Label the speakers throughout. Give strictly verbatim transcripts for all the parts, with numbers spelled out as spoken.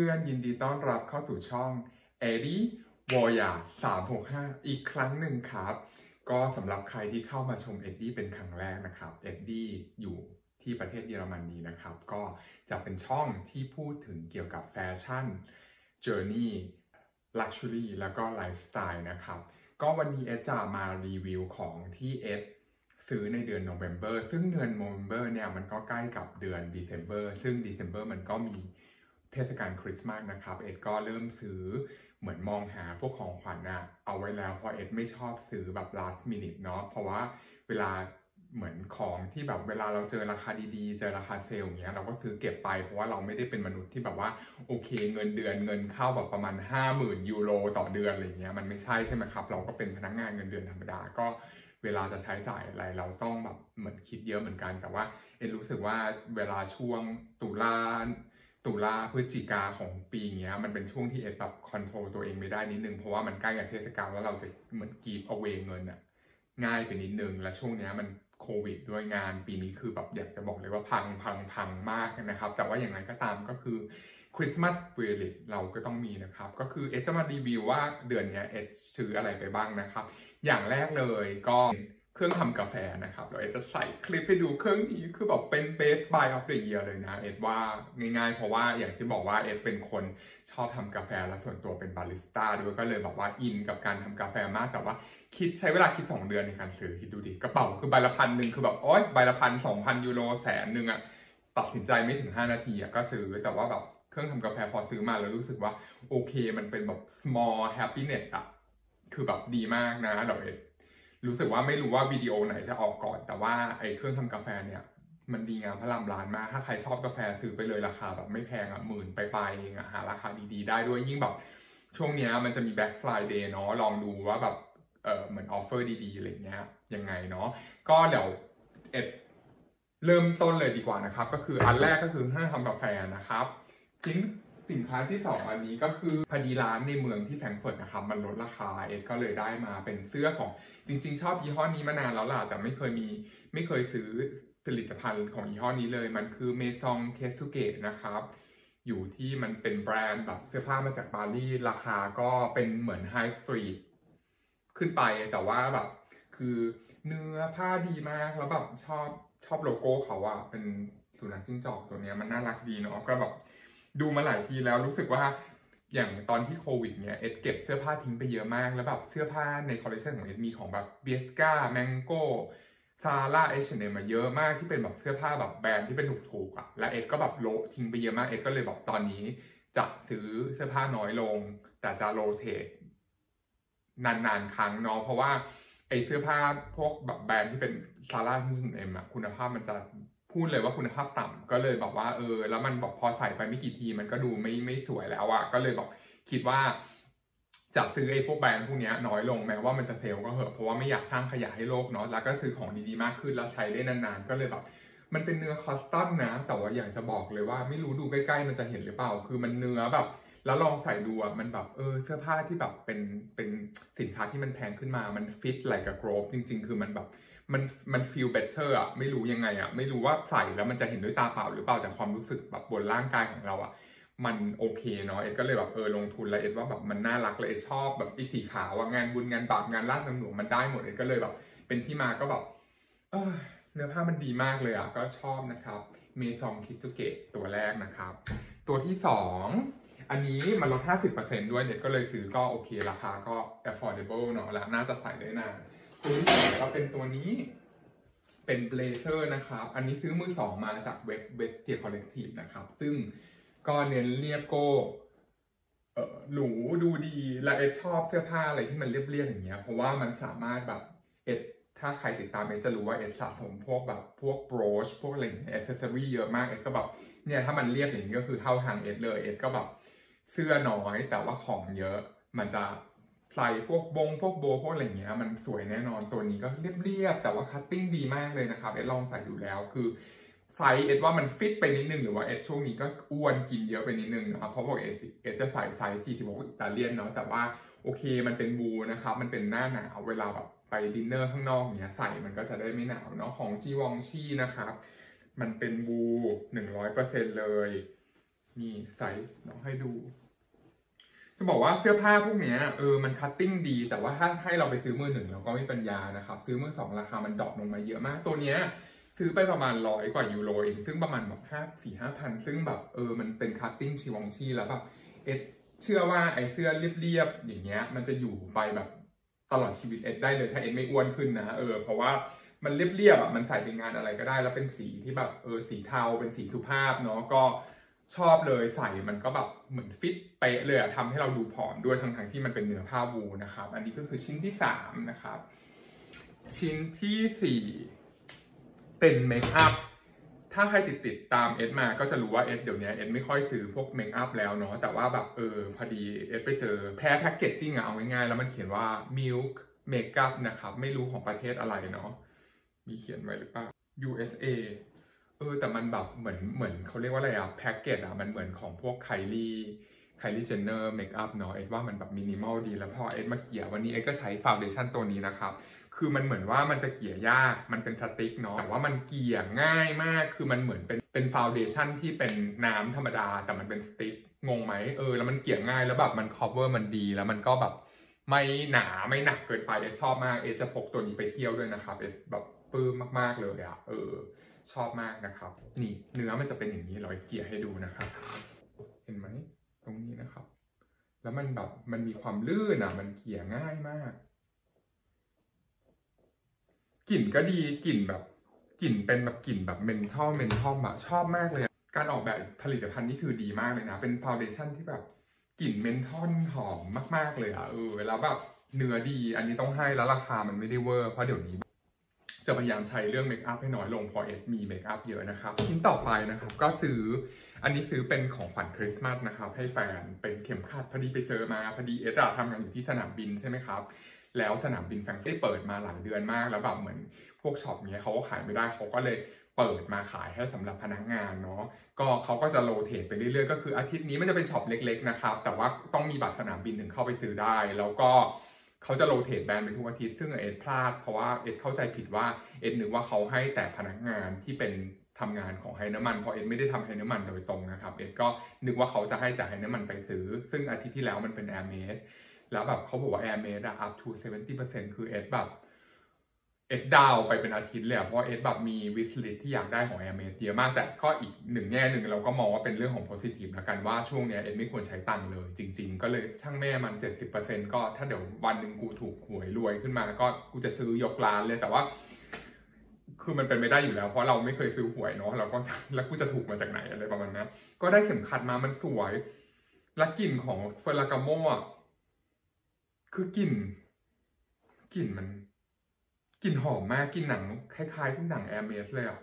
Speaker 1: พื่อนๆยินดีต้อนรับเข้าสู่ช่อง Eddie Voya สามหกห้าอีกครั้งหนึ่งครับก็สำหรับใครที่เข้ามาชม Eddie เป็นครั้งแรกนะครับ Eddie อยู่ที่ประเทศเยอรมนีนะครับก็จะเป็นช่องที่พูดถึงเกี่ยวกับแฟชั่น Journey Luxury แล้วก็ไลฟ์สไตล์นะครับก็วันนี้เอดจะมารีวิวของที่เอดซื้อในเดือน November ซึ่งเดือน November เนี่ยมันก็ใกล้กับเดือน December ซึ่ง December มันก็มีเทศกาลคริสต์มาสนะครับเอ็ดก็เริ่มซื้อเหมือนมองหาพวกของขวัญนะเอาไว้แล้วเพราะเอ็ดไม่ชอบซื้อแบบ last minute เนาะเพราะว่าเวลาเหมือนของที่แบบเวลาเราเจอราคาดีๆเจอราคาเซลล์อย่างเงี้ยเราก็ซื้อเก็บไปเพราะว่าเราไม่ได้เป็นมนุษย์ที่แบบว่าโอเคเงินเดือนเงินเข้าแบบประมาณ ห้าหมื่น ยูโรต่อเดือนอะไรเงี้ยมันไม่ใช่ใช่ไหมครับเราก็เป็นพนักงานเงินเดือนธรรมดาก็เวลาจะใช้จ่ายอะไรเราต้องแบบเหมือนคิดเยอะเหมือนกันแต่ว่าเอ็ดรู้สึกว่าเวลาช่วงตุลาตุลาพฤศจิกาของปีเงี้ยมันเป็นช่วงที่เอ็ดแบบคอนโทรลตัวเองไม่ได้นิดนึงเพราะว่ามันใกล้กับเทศกาลแล้วเราจะเหมือนกีบเอาเวเงินอะง่ายไปนิดนึงและช่วงนี้มันโควิดด้วยงานปีนี้คือแบบอยากจะบอกเลยว่าพังพังพังมากนะครับแต่ว่าอย่างไรก็ตามก็คือคริสต์มาสสปิริตเราก็ต้องมีนะครับก็คือเอ็ดจะมารีวิวว่าเดือนนี้เอ็ดซื้ออะไรไปบ้างนะครับอย่างแรกเลยก็เครื่องทำกาแฟนะครับเราเอ็ดจะใส่คลิปให้ดูเครื่องนี้คือแบบเป็น Best Buy of the Year เลยนะเอ็ดว่าง่ายๆเพราะว่าอย่างที่บอกว่าเอ็ดเป็นคนชอบทำกาแฟและส่วนตัวเป็นบาริสต้าด้วยก็เลยแบบว่าอินกับการทำกาแฟมากแต่ว่าคิดใช้เวลาคิดสองเดือนในการซื้อคิดดูดิกระเป๋าคือใบละพันหนึ่งคือแบบโอ๊ยใบละพันสองพันยูโรแสนหนึ่งอะตัดสินใจไม่ถึงห้านาทีอะก็ซื้อแต่ว่าแบบเครื่องทำกาแฟพอซื้อมาแล้วรู้สึกว่าโอเคมันเป็นแบบ small happiness อะคือแบบดีมากนะเราเอ็ดรู้สึกว่าไม่รู้ว่าวิดีโอไหนจะออกก่อนแต่ว่าไอ้เครื่องทำกาแฟเนี่ยมันดีงามพระรามล้านมากถ้าใครชอบกาแฟซื้อไปเลยราคาแบบไม่แพงอ่ะหมื่นไปไปเองอ่ะหาราคาดีๆได้ด้วยยิ่งแบบช่วงนี้มันจะมี Black Friday เนาะลองดูว่าแบบเออเหมือนออฟเฟอร์ดีๆอะไรเงี้ยยังไงเนาะก็เดี๋ยวเอ็ดเริ่มต้นเลยดีกว่านะครับก็คืออันแรกก็คือเครื่องทำกาแฟนะครับจริงสินค้าที่สองอันนี้ก็คือพอดีร้านในเมืองที่แฟรงก์เฟิร์ตนะครับมันลดราคาเอ็ดก็เลยได้มาเป็นเสื้อของจริงๆชอบยี่ห้อนี้มานานแล้วล่ะแต่ไม่เคยมีไม่เคยซื้อผลิตภัณฑ์ของยี่ห้อนี้เลยมันคือเมซองเคซุเกะนะครับอยู่ที่มันเป็นแบรนด์แบบเสื้อผ้ามาจากปารีสราคาก็เป็นเหมือนไฮสตรีทขึ้นไปแต่ว่าแบบคือเนื้อผ้าดีมากแล้วแบบชอบชอบโลโก้เขาอะเป็นสุนัขจิ้งจอกตัวนี้มันน่ารักดีเนาะก็แบบดูมาหลายทีแล้วรู้สึกว่าอย่างตอนที่โควิดเนี่ยเอ็ดเก็บเสื้อผ้าทิ้งไปเยอะมากแล้วแบบเสื้อผ้าในคอลเลคชันของเอ็ดมีของแบบเบียสกาแมงโก้ซาร่าเอชเนมาเยอะมากที่เป็นแบบเสื้อผ้าแบบแบรนด์ที่เป็นถูกๆอ่ะและเอ็ดก็แบบโลทิ้งไปเยอะมากเอ็ดก็เลยบอกตอนนี้จะซื้อเสื้อผ้าน้อยลงแต่จะโรเทตนานๆครั้งเนาะเพราะว่าไอเสื้อผ้าพวกแบบแบรนด์ที่เป็นซาร่าเอชเนมอะคุณภาพมันจะพูดเลยว่าคุณภาพต่ำก็เลยบอกว่าเออแล้วมันบอกพอใส่ไปไม่กี่ทีมันก็ดูไม่ไม่สวยแล้วอะก็เลยบอกคิดว่าจะซื้อไอ้พวกแบรนด์พวกนี้น้อยลงแม้ว่ามันจะเซลล์ก็เหอะเพราะว่าไม่อยากสร้างขยะให้โลกเนาะแล้วก็ซื้อของดีๆมากขึ้นแล้วใช้ได้นานๆก็เลยแบบมันเป็นเนื้อคอสตอมนะแต่ว่าอยากจะบอกเลยว่าไม่รู้ดูใกล้ๆมันจะเห็นหรือเปล่าคือมันเนื้อแบบแล้วลองใส่ดูอ่ะมันแบบเออเสื้อผ้าที่แบบเป็นเป็นสินค้าที่มันแพงขึ้นมามันฟิตไหลกับโกรฟจริงๆคือมันแบบมันมัน feel better อ่ะไม่รู้ยังไงอ่ะไม่รู้ว่าใส่แล้วมันจะเห็นด้วยตาเปล่าหรือเปล่าแต่ความรู้สึกแบบบนร่างกายของเราอ่ะมันโอเคเนาะเอ็ดก็เลยแบบเออลงทุนแล้วเอ็ดว่าแบบมันน่ารักเลยเอ็ดชอบแบบไอ้สีขาวอ่ะงานบุญงานบาปงานลาดน้ำหลวงมันได้หมดเอ็ดก็เลยแบบเป็นที่มาก็แบบเออเนื้อผ้ามันดีมากเลยอ่ะก็ชอบนะครับเมซองคิซุเกะตัวแรกนะครับตัวที่สองอันนี้มันลด ห้าสิบเปอร์เซ็นต์ ด้วยเด็กก็เลยซื้อก็โอเคราคาก็ affordable เนาะและน่าจะใส่ได้นานตัวที่สองก็เป็นตัวนี้เป็นเบลเซอร์นะครับอันนี้ซื้อมือสองมาจากเว็บเว็บเทียร์คอลเลกทีฟนะครับซึ่งก็เน้นเรียบโก้เออหรูดูดีและเอ็ดชอบเสื้อผ้าอะไรที่มันเรียบๆอย่างเงี้ยเพราะว่ามันสามารถแบบเอ็ดถ้าใครติดตามเอ็ดจะรู้ว่าเอ็ดสะสมพวกแบบพวกโบรชพวกอะไรอย่างเงี้ยแอคเซสซอรี่เยอะมากเอ็ดก็แบบเนี่ยถ้ามันเรียบอย่างนี้ก็คือเท่าทางเอ็ดเลยเอ็ดก็แบบเสื้อน้อยแต่ว่าของเยอะมันจะใส่พวกบงพวกโบพวกอะไรเงี้ยมันสวยแน่นอนตัวนี้ก็เรียบๆแต่ว่าคัตติ้งดีมากเลยนะครับเอ็ดลองใส่ดูแล้วคือไซส์เอ็ดว่ามันฟิตไปนิดนึงหรือว่าเอ็ดช่วงนี้ก็อ้วนกินเยอะไปนิดนึงนะครับเพราะว่าเอ็ดเอ็ดจะใส่ไซส์สี่สิบหกอิตาเลียนเนาะแต่ว่าโอเคมันเป็นบูนะครับมันเป็นหน้าหนาวเวลาแบบไปดินเนอร์ข้างนอกเนี้ยใส่มันก็จะได้ไม่หนาวเนาะของจีวองชี่นะครับมันเป็นบู หนึ่งร้อยเปอร์เซ็นต์ เลยนี่ใส่น้องให้ดูจะบอกว่าเสื้อผ้าพวกเนี้ยเออมันคัตติ้งดีแต่ว่าถ้าให้เราไปซื้อมือหนึ่งเราก็ไม่ปัญญานะครับซื้อมือสองราคามันดรอปลงมาเยอะมากตัวเนี้ยซื้อไปประมาณร้อยกว่ายูโรเองซึ่งประมาณแบบห้าสี่ห้าพันซึ่งแบบเออมันเป็นคัตติ้งชีวองชีแล้วแบบเอ็ดเชื่อว่าไอ้เสื้อเรียบๆอย่างเงี้ยมันจะอยู่ไปแบบตลอดชีวิตเอ็ดได้เลยถ้าเอ็ดไม่อ้วนขึ้นนะเออเพราะว่ามันเรียบๆอ่ะมันใส่ไปงานอะไรก็ได้แล้วเป็นสีที่แบบเออสีเทาเป็นสีสุภาพเนาะก็ชอบเลยใส่มันก็แบบเหมือนฟิตเป๊ะเลยอะทำให้เราดูผอมด้วยทั้งๆที่มันเป็นเนื้อผ้าวูลนะครับอันนี้ก็คือชิ้นที่สามนะครับชิ้นที่สี่เป็นเมคอัพถ้าใครติดติดตามเอสมาก็จะรู้ว่าเอสเดี๋ยวนี้เอสไม่ค่อยซื้อพวกเมคอัพแล้วเนาะแต่ว่าแบบเออพอดีเอสไปเจอแพ้แพ็กเกจจิ้งอะเอาง่ายๆแล้วมันเขียนว่า Milk Makeup นะครับไม่รู้ของประเทศอะไรเนาะมีเขียนไว้หรือเปล่า ยู เอส เอ เออแต่มันแบบเหมือนเหมือนเขาเรียกว่าอะไรอะแพ็กเกจอะมันเหมือนของพวกไคลี่ไคลี่เจนเนอร์เมคอัพเนาะเอ็ดว่ามันแบบมินิมอลดีแล้วพอเอ็ดมาเกลี่ยวันนี้เอ็ดก็ใช้ฟาวเดชั่นตัวนี้นะครับคือมันเหมือนว่ามันจะเกลี่ยยากมันเป็นสติ๊กเนาะแต่ว่ามันเกลี่ยง่ายมากคือมันเหมือนเป็นเป็นฟาวเดชั่นที่เป็นน้ำธรรมดาแต่มันเป็นสติ๊กงงไหมเออแล้วมันเกลี่ยง่ายแล้วแบบมันคอเวอร์มันดีแล้วมันก็แบบไม่หนาไม่หนักเกินไปเอ็ดชอบมากเอ็ดจะพกตัวนี้ไปเที่ยวด้วยนะครับเอ็ดแบบปลื้มมากๆเลยอะเออชอบมากนะครับนี่เนื้อมันจะเป็นอย่างนี้เราเกลี่ยให้ดูนะครับเห็นไหมตรงนี้นะครับแล้วมันแบบมันมีความลื่นอ่ะมันเกลี่ยง่ายมากกลิ่นก็ดีกลิ่นแบบกลิ่นเป็นแบบกลิ่นแบบเมนทอลเมนทอลอะชอบมากเลยการออกแบบผลิตภัณฑ์นี่คือดีมากเลยนะเป็นฟาวเดชั่นที่แบบกลิ่นเมนทอลหอมมากๆเลยอ่ะเออแล้วแบบเนื้อดีอันนี้ต้องให้แล้วราคามันไม่ได้เวอร์เพราะเดี๋ยวนี้จะพยายามใช้เรื่องเมคอัพให้น้อยลงพอเอสมีเมคอัพเยอะนะครับชิ้นต่อไปนะครับก็ซื้ออันนี้ซื้อเป็นของขวัญคริสต์มาสนะครับให้แฟนเป็นเข็มขัดพอดีไปเจอมาพอดีเอสอะทำงานอยู่ที่สนามบินใช่ไหมครับแล้วสนามบินแฟรงก์เฟิร์ตเปิดมาหลายเดือนมากแล้วแบบเหมือนพวกช็อปเนี้ยเขาก็ขายไม่ได้เขาก็เลยเปิดมาขายให้สำหรับพนักงานเนาะก็เขาก็จะโรเตทไปเรื่อยๆก็คืออาทิตย์นี้มันจะเป็นช็อปเล็กๆนะครับแต่ว่าต้องมีบัตรสนามบินถึงเข้าไปซื้อได้แล้วก็เขาจะโรเตทแบรนด์ไปทุกอาทิตย์ซึ่งเอ็ดพลาดเพราะว่าเอ็ดเข้าใจผิดว่าเอ็ดนึกว่าเขาให้แต่พนักงานที่เป็นทำงานของไฮเนอร์มันเพราะเอ็ดไม่ได้ทำไฮเนอร์มันโดยตรงนะครับเอ็ดก็นึกว่าเขาจะให้แต่ไฮเนอร์มันไปซื้อซึ่งอาทิตย์ที่แล้วมันเป็นแอร์เมสแล้วแบบเขาบอกว่าแอร์เมสอะ up to เจ็ดสิบเปอร์เซ็นต์ คือเอ็ดแบบเอ็ดดาวไปเป็นอาทิตย์เลยเพราะเอ็ดแบบมีวิสลิสที่อยากได้ของ Airmade เยอะมากแต่ก็อีกหนึ่งแง่หนึ่งเราก็มองว่าเป็นเรื่องของ positive แล้วกันว่าช่วงนี้เอ็ดไม่ควรใช้ตังค์เลยจริงๆก็เลยช่างแม่มัน เจ็ดสิบเปอร์เซ็นต์ ก็ถ้าเดี๋ยววันหนึ่งกูถูกหวยรวยขึ้นมาก็กูจะซื้อยกร้านเลยแต่ว่าคือมันเป็นไม่ได้อยู่แล้วเพราะเราไม่เคยซื้อหวยเนาะเราก็แล้วกูจะถูกมาจากไหนอะไรประมาณนั้นก็ได้เข็มขัดมามันสวยและกลิ่นของเฟอร์รากาโมอ่ะคือกลิ่นกลิ่นมันกลิ่นหอมมากกลิ่นหนังคล้ายๆที่หนังแอร์เมสเลยอ่ะ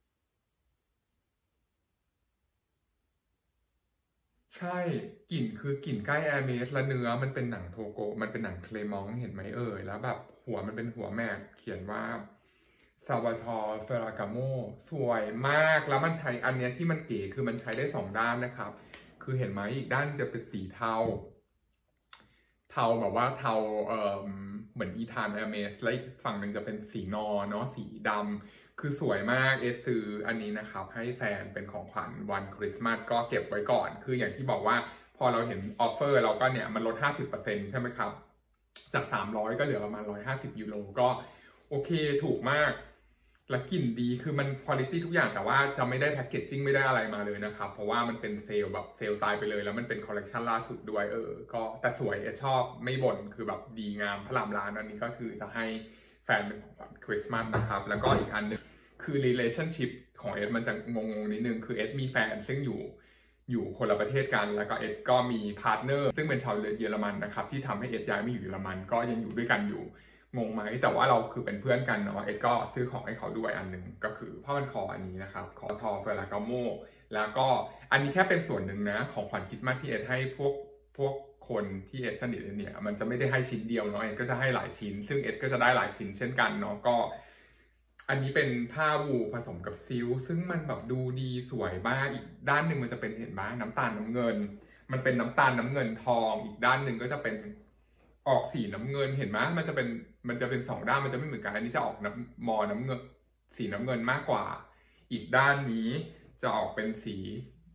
Speaker 1: ใช่กลิ่นคือกลิ่นใกล้แอร์เมสและเนื้อมันเป็นหนังโทโกมันเป็นหนังเคลมองเห็นไหมเอ่ยแล้วแบบหัวมันเป็นหัวแม่เขียนว่าซาวาทอร์เฟรากาโมสวยมากแล้วมันใช้อันเนี้ยที่มันเก๋คือมันใช้ได้สองด้านนะครับคือเห็นไหมอีกด้านจะเป็นสีเทาเทาแบบว่าเทาเอ่อเหมือนอีธานแอร์เมสและอีกฝั่งหนึ่งจะเป็นสีนอเนาะสีดำคือสวยมากเอสซื้ออันนี้นะครับให้แฟนเป็นของขวัญวันคริสต์มาสก็เก็บไว้ก่อนคืออย่างที่บอกว่าพอเราเห็นออฟเฟอร์เราก็เนี่ยมันลด ห้าสิบเปอร์เซ็นต์ ใช่ไหมครับจากสามร้อยก็เหลือประมาณหนึ่งร้อยห้าสิบยูโรก็โอเคถูกมากและกลิ่นดีคือมันคุณภาพทุกอย่างแต่ว่าจะไม่ได้แพ็กเกจจิ้งไม่ได้อะไรมาเลยนะครับเพราะว่ามันเป็นเซลล์แบบเซลล์ตายไปเลยแล้วมันเป็นคอลเลกชันล่าสุดด้วยเออก็แต่สวยชอบไม่บ่นคือแบบดีงามพระรามร้านอันนี้ก็คือจะให้แฟนเป็นของขวัญคริสต์มาสนะครับแล้วก็อีกอันนึงคือ relationship ของเอสมันจะงงๆนิดนึงคือเอสมีแฟนซึ่งอยู่อยู่คนละประเทศกันแล้วก็เอสก็มีพาร์ทเนอร์ซึ่งเป็นชาวเยอรมันนะครับที่ทำให้เอสย้ายมาอยู่เยอรมันก็ยังอยู่ด้วยกันอยู่งงไหมแต่ว่าเราคือเป็นเพื่อนกันเนาะเอ็ดก็ซื้อของให้เขาด้วยอันหนึ่งก็คือผ้าพันคออันนี้นะครับคอทอเฟรากาโมแล้วก็อันนี้แค่เป็นส่วนหนึ่งนะของขวัญคริสต์มาสที่เอ็ดให้พวกพวกคนที่เอ็ดสนิทเนี่ยมันจะไม่ได้ให้ชิ้นเดียวเนาะเอ็ดก็จะให้หลายชิ้นซึ่งเอ็ดก็จะได้หลายชิ้นเช่นกันเนาะก็อันนี้เป็นผ้าวูลผสมกับซิลซึ่งมันแบบดูดีสวยมากอีกด้านหนึ่งมันจะเป็นเห็นบ้างน้ำตาลน้ำเงินมันเป็นน้ำตาลน้ำเงินทองอีกด้านหนึ่งก็จะเป็นออกสีน้ำเงินเห็นไหมมันจะเป็นมันจะเป็นสองด้านมันจะไม่เหมือนกันอันนี้จะออกน้ำมอน้ำเงินสีน้ำเงินมากกว่าอีกด้านนี้จะออกเป็นสี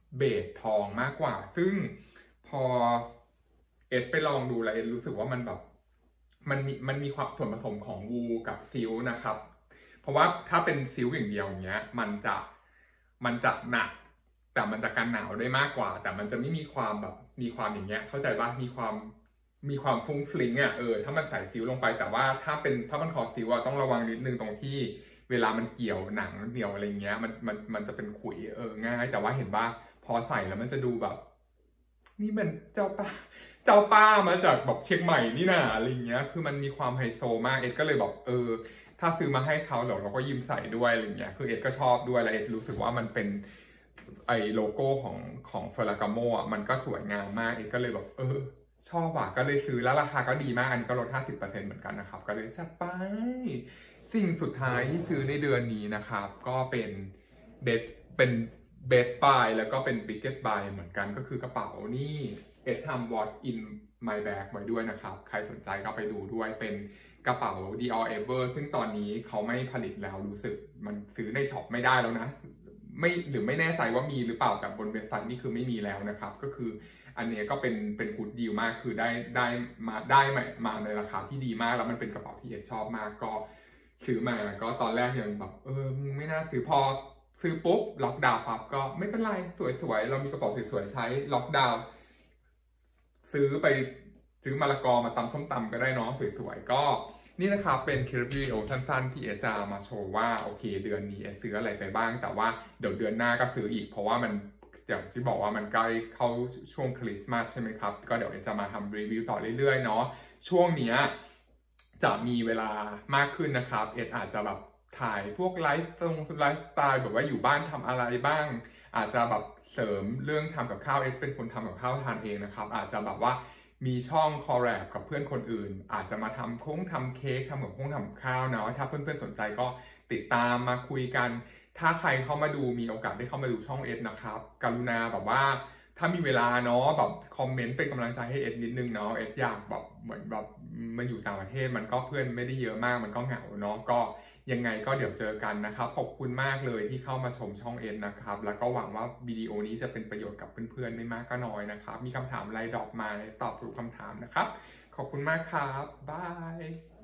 Speaker 1: เบจทองมากกว่าซึ่งพอเอ็ดไปลองดูแล้วเอ็ดรู้สึกว่ามันแบบมันมีมันมีความส่วนผสมของวูลกับซิลนะครับ เพราะว่าถ้าเป็นซิลอย่างเดียวอย่างเงี้ยมันจะมันจะหนักแต่มันจะกันหนาวได้มากกว่า แต่มันจะไม่มีความแบบมีความอย่างเงี้ยเข้าใจป่ะมีความมีความฟุ้งฟลิงอ่ะเออถ้ามันใส่ซิลลงไปแต่ว่าถ้าเป็นถ้ามันคอซิลอ่ะต้องระวังนิดนึงตรงที่เวลามันเกี่ยวหนังเหนียวอะไรเงี้ยมันมันมันจะเป็นขุยเออง่ายแต่ว่าเห็นป่ะพอใส่แล้วมันจะดูแบบนี่มันเจ้าป้าเจ้าป้ามาจากแบบเชียงใหม่นี่นะอะไรเงี้ยคือมันมีความไฮโซมากเอ็ดก็เลยบอกเออถ้าซื้อมาให้เขาเดี๋ยวเราก็ยืมใส่ด้วยอะไรเงี้ยคือเอ็ดก็ชอบด้วยแล้วเอ็ดรู้สึกว่ามันเป็นไอโลโก้ของของเฟอร์รากาโมอ่ะมันก็สวยงามมากเอ็ดก็เลยแบบเออชอบอ่ะก็เลยซื้อแล้วราคาก็ดีมากอันนี้ก็ลด ห้าสิบเปอร์เซ็นต์ เหมือนกันนะครับก็เลยจัดไปสิ่งสุดท้ายที่ซื้อในเดือนนี้นะครับก็เป็นเบสเป็นเบสบายแล้วก็เป็นบิ๊กเก็ตบายเหมือนกันก็คือกระเป๋านี่เอ็ดทำ What in my bag ไว้ด้วยนะครับใครสนใจก็ไปดูด้วยเป็นกระเป๋า Dior Ever ซึ่งตอนนี้เขาไม่ผลิตแล้วรู้สึกมันซื้อในช็อปไม่ได้แล้วนะไม่หรือไม่แน่ใจว่ามีหรือเปล่าแต่บนเว็บไซต์นี่คือไม่มีแล้วนะครับก็คืออันนี้ก็เป็นเป็นกู๊ดดีลมากคือได้ได้มาได้มามาในราคาที่ดีมากแล้วมันเป็นกระเป๋าที่เอ็ดชอบมากก็ซื้อมาก็ตอนแรกยังแบบเออไม่น่าซื้อพอซื้อปุ๊บล็อกดาวน์ปั๊บก็ไม่เป็นไรสวยๆเรามีกระเป๋าสวยๆใช้ล็อกดาวน์ซื้อไปซื้อมะละกอมาตำส้มตำก็ได้เนาะสวยๆก็นี่นะครับเป็นคลิปวิดีโอสั้นๆที่เอจะมาโชว์ว่าโอเคเดือนนี้เอซื้ออะไรไปบ้างแต่ว่าเดี๋ยวเดือนหน้าก็ซื้ออีกเพราะว่ามันอย่างที่บอกว่ามันใกล้เข้าช่วงคริสต์มาสใช่ไหมครับก็เดี๋ยวเอจะมาทำรีวิวต่อเรื่อยๆเนาะช่วงนี้จะมีเวลามากขึ้นนะครับเออาจจะแบบถ่ายพวกไลฟ์ตรงไลฟ์สไตล์แบบว่าอยู่บ้านทำอะไรบ้างอาจจะแบบเสริมเรื่องทำกับข้าวเอเป็นคนทำกับข้าวทานเองนะครับอาจจะแบบว่ามีช่องคอลแลบกับเพื่อนคนอื่นอาจจะมาทำโค้งทำเค้กทำกับโค้งทำข้าวเนาะถ้าเพื่อนๆสนใจก็ติดตามมาคุยกันถ้าใครเข้ามาดูมีโอกาสได้เข้ามาดูช่องเอสนะครับกรุณาแบบว่าถ้ามีเวลาเนาะแบบคอมเมนต์เป็นกำลังใจให้เอสนิดนึงเนาะเอสอยากแบบเหมือนแบบมาอยู่ต่างประเทศมันก็เพื่อนไม่ได้เยอะมากมันก็เหงาเนาะก็ยังไงก็เดี๋ยวเจอกันนะครับขอบคุณมากเลยที่เข้ามาชมช่องเอสนะครับแล้วก็หวังว่าวิดีโอนี้จะเป็นประโยชน์กับเพื่อนๆไม่มากก็น้อยนะครับมีคำถามอะไรดรอปมาตอบทุกคำถามนะครับขอบคุณมากครับบาย